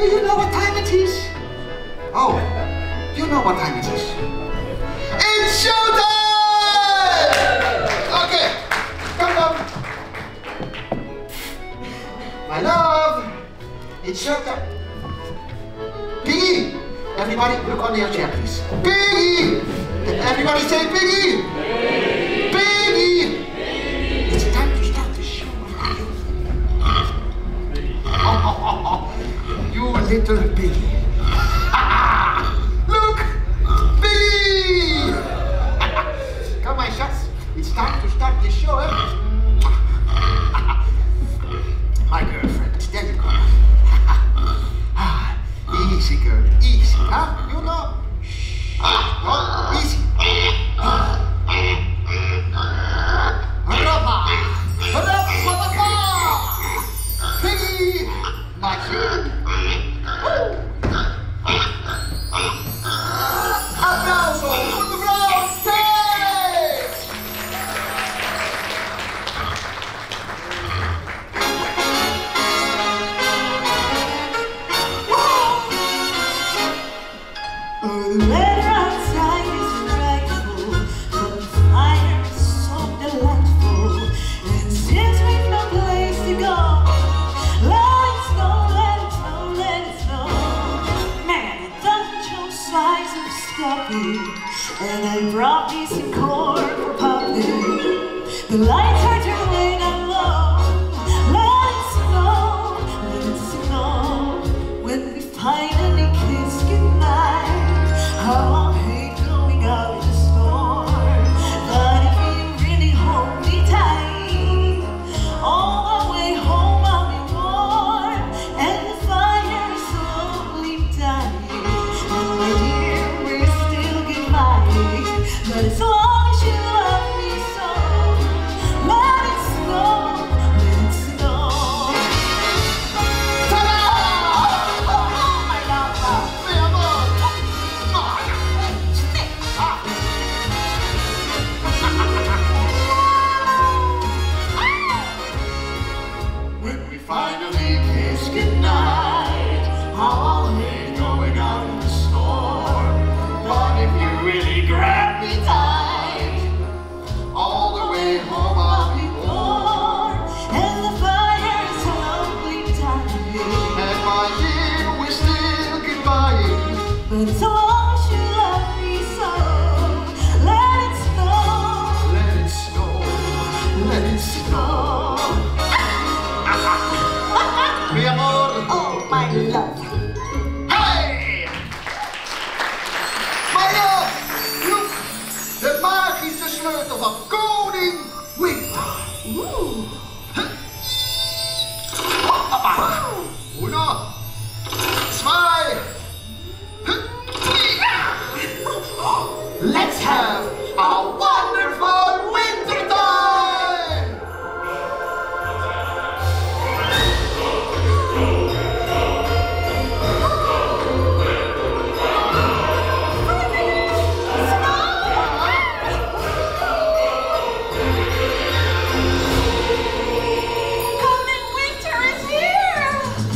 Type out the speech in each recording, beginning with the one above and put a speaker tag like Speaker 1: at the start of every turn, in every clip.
Speaker 1: Do you know what time it is? Oh, you know what time it is. It's showtime! Okay, come on. My love, it's showtime. Piggy! Everybody, look on your chair, please. Piggy! Everybody say Piggy! Piggy! It's time to start the show. You little piggy. Look! Piggy! Come, my shots. It's time to start the show. My girlfriend, there you go. Easy, girl, easy, huh? You know? Shh. Oh, easy. Piggy! My friend. Applauso for the round table!
Speaker 2: Oh, the weather outside is frightful, but the fire is so delightful. And since we've no place to go, let it snow, let it snow, let it snow. Man, it doesn't show signs of stopping, and I brought me some corn for popping. The lights are turning down low. Let it snow, when we finally kiss goodnight. How I hate going out in the storm, but if you really hold me tight, all the way home I'll be warm, and the fire is slowly dying. And my dear, we're still goodbye, but as long as you love me so, let it snow, let it snow. Ta-da! Oh, my love.
Speaker 1: When we finally kiss goodnight, how I'll hate going out in the storm. But if you really grab me tight, all the way home I'll be warm.
Speaker 2: And the fire is slowly dying,
Speaker 1: And my dear, we're still goodbye.
Speaker 2: but as long as you love me so, let it snow,
Speaker 1: Let it snow, let it snow. Mi amor.
Speaker 2: oh my love.
Speaker 1: Hey! My love, look! De magische sleutel van koning Winter.
Speaker 2: Ooh.
Speaker 1: Uno, zwei, three. Let's have a wonderful winter time!
Speaker 2: Coming winter is here.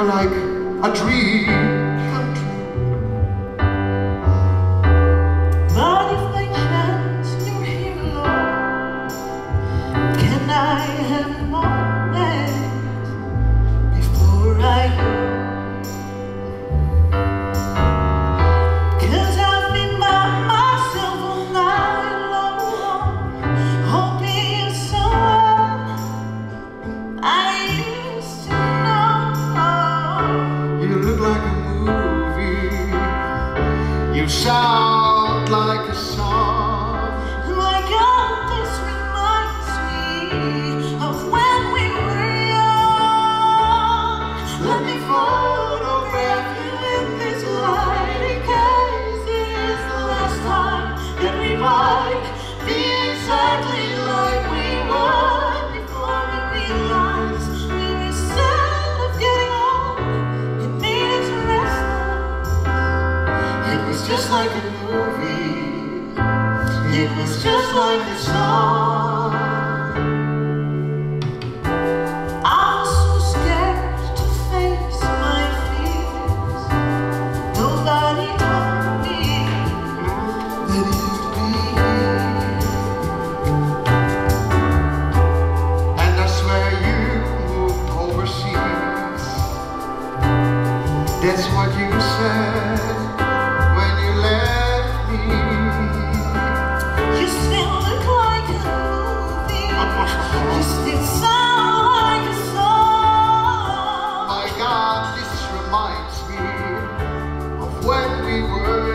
Speaker 1: you're like a dream come true.
Speaker 2: But if by chance you're here alone, can I have a moment before I go? 'Cause I've been by myself all night long, hoping you're someone I used to know.
Speaker 1: You look like a movie, you sound like a song.
Speaker 2: My God, this reminds me of when we were young.
Speaker 1: Let me photograph you in this light, in case it is the last time that we might be exactly like we were
Speaker 2: Before we realized we were sad of getting old, it made us restless.
Speaker 1: It was just like a movie, it was just like a song.
Speaker 2: I was so scared to face my fears. Nobody told me that you'd be here.
Speaker 1: And I swear you moved overseas. That's what you said when you left me.
Speaker 2: You still look like a movie. You still sound like a song.
Speaker 1: My God, this reminds me of when we were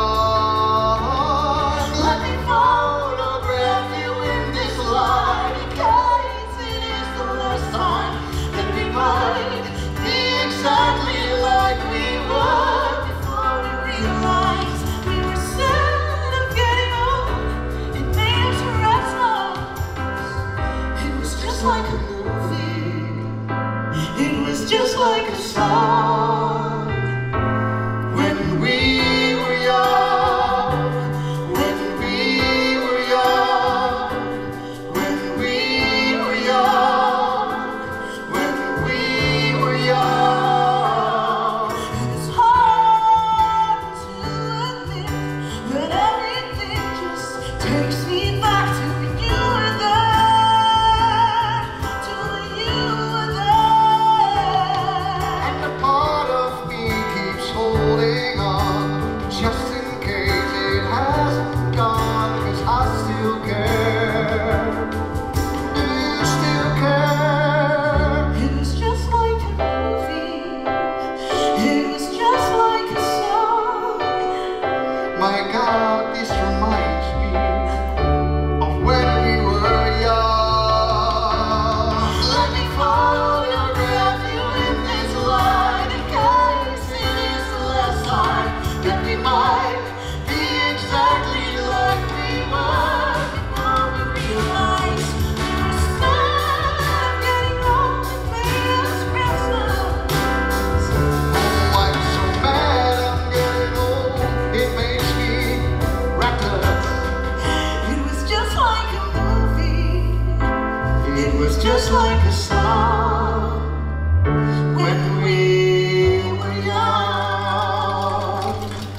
Speaker 1: young. Let me photograph you in this light, in case it is the last time that we might be exactly like we were.
Speaker 2: Before we realized we were sad of getting old, it made us restless. It was just like a movie. It was just like a song.
Speaker 1: When we were young, when we were young, when we were young, when we were young.
Speaker 2: It's hard to admit that everything just takes me back to when you were there, to when you were there.
Speaker 1: And a part of me keeps holding on, just in case it hasn't gone, 'cause I still care. Do you still care?
Speaker 2: It was just like a movie. It was just like a song.
Speaker 1: My God, this reminds me of when we were young. Let me photograph you in this light, in case it is the last time that we might be exactly like we were.
Speaker 2: Before we realized we were sad of getting old, it made us restless.
Speaker 1: Oh, I'm so mad I'm getting old, it makes me reckless.
Speaker 2: It was just like a movie.
Speaker 1: It was just like a song when we were young.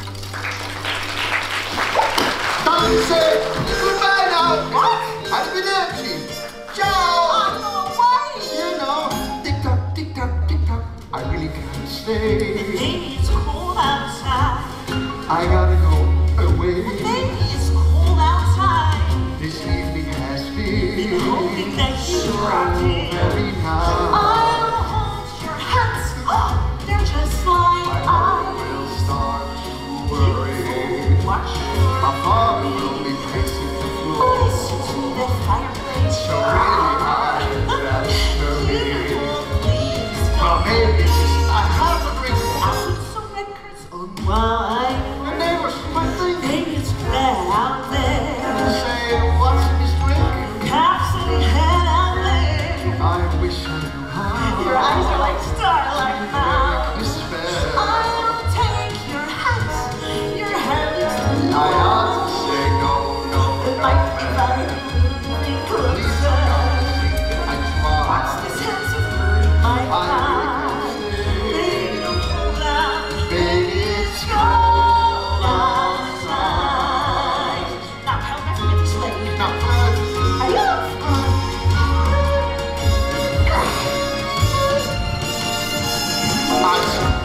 Speaker 1: Time to say goodbye now.
Speaker 2: What?
Speaker 1: Arrivederci. Ciao. You know, tick tock, tick tock, tick tock. I really can't stay.
Speaker 2: Maybe it's cold outside.
Speaker 1: I gotta go away.
Speaker 2: Maybe it's cold outside.
Speaker 1: This evening has
Speaker 2: Been
Speaker 1: been
Speaker 2: hoping that you
Speaker 1: so
Speaker 2: were here.
Speaker 1: very nice.
Speaker 2: I'll hold your hands. Oh, they're just fine.
Speaker 1: My heart will start to worry.
Speaker 2: Watch
Speaker 1: My father will be pacing the floor.
Speaker 2: listen to the fireplace.
Speaker 1: So really high that
Speaker 2: You
Speaker 1: me.
Speaker 2: please
Speaker 1: But
Speaker 2: don't.
Speaker 1: maybe just I have a drink.
Speaker 2: I'll put some records on while I
Speaker 1: The neighbors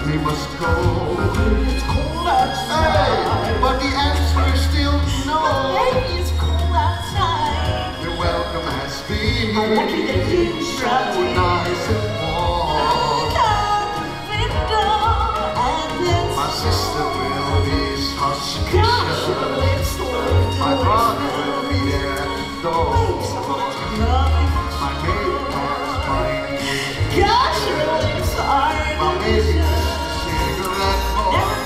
Speaker 1: we must go.
Speaker 2: It's cold outside.
Speaker 1: Hey, but the answer is still no.
Speaker 2: Baby, it's cold outside.
Speaker 1: Your welcome has been
Speaker 2: I'm lucky that you
Speaker 1: so
Speaker 2: brought me.
Speaker 1: nice and warm.
Speaker 2: Out the window and then
Speaker 1: My sister will be
Speaker 2: gosh,
Speaker 1: suspicious.
Speaker 2: it's so
Speaker 1: My brother will be there at the door. My neighbor's crying.
Speaker 2: Gosh, your lips are
Speaker 1: My baby is cigarette boy.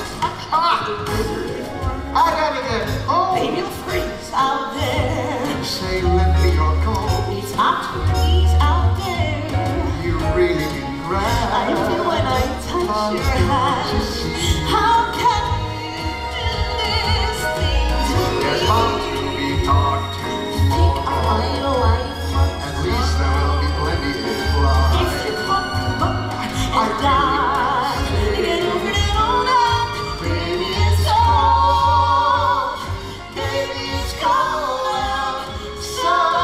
Speaker 1: I gotta get home.
Speaker 2: Baby, you'll freeze out there.
Speaker 1: Say, lend me your coat.
Speaker 2: It's hot to freeze out there.
Speaker 1: You really can grab.
Speaker 2: I feel when I touch your hand. How can you do this thing to me?
Speaker 1: There's bound to be talk to.
Speaker 2: Think of my life.
Speaker 1: At least there will be plenty to fly.
Speaker 2: If you come up and die, get over it all that. Baby, it's cold. Baby, it's cold outside.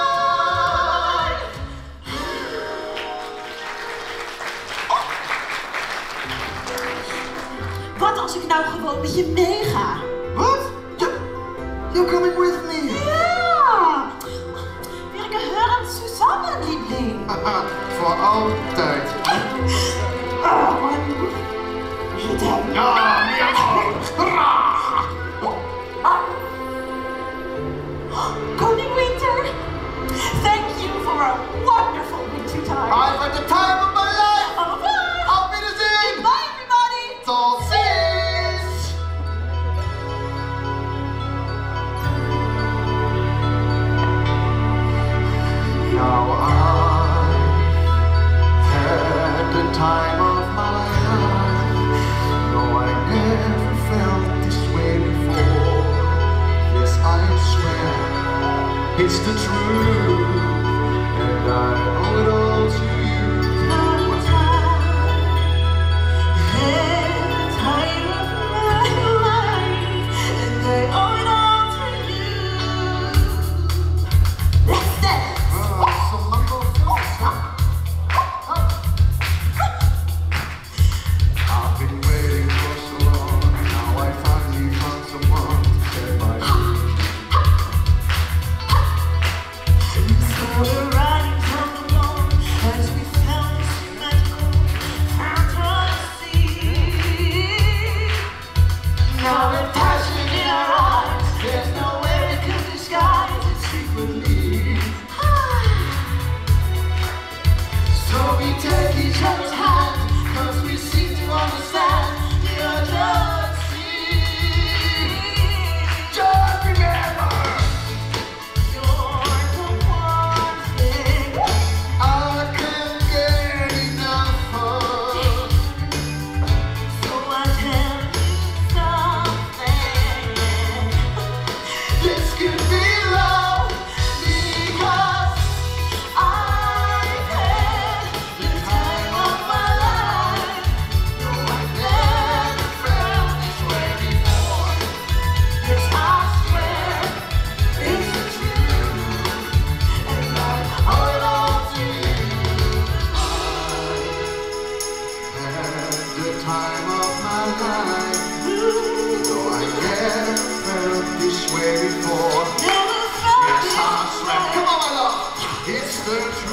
Speaker 2: Wat als ik nou gewoon met je meega?
Speaker 1: What? You're coming with me.
Speaker 2: Ja! Wir gehören zusammen, Liebling.
Speaker 1: Haha, voor altijd.
Speaker 2: Oh, Mann. Hitler.
Speaker 1: Ja,
Speaker 2: Koning Winter, thank you for a wonderful winter time.
Speaker 1: I've had the time of my life.
Speaker 2: Au revoir.
Speaker 1: Auf Wiedersehen.
Speaker 2: Bye, everybody.
Speaker 1: Tot ziens. Now I had the time of my life. No, I never felt this way before. Yes, I swear it's the truth, and I owe it all to you.
Speaker 2: Now I had the time of my life, and I owe it all to you. Let's dance.
Speaker 1: Some mambo films. I've been waiting for so long, now I finally found someone to share my dreams.
Speaker 2: So we're riding down the road as we found this magical fantasy. Now the passion in our eyes, there's no way we could disguise it secretly.
Speaker 1: So we take each other's hands, cause we seem to understand the urgency. Just remember,
Speaker 2: You're the one thing
Speaker 1: I can't get enough of.
Speaker 2: so I tell you something.
Speaker 1: This could be love, because
Speaker 2: I've had the time of my life.
Speaker 1: no, I never felt this way before.
Speaker 2: Yes, I swear it's the truth, and I owe it all to
Speaker 1: I had the time of my life.
Speaker 2: you.
Speaker 1: No, I never felt this way before.
Speaker 2: Never felt
Speaker 1: Yes, I
Speaker 2: this
Speaker 1: swear.
Speaker 2: way.
Speaker 1: Come on, my love. It's the truth.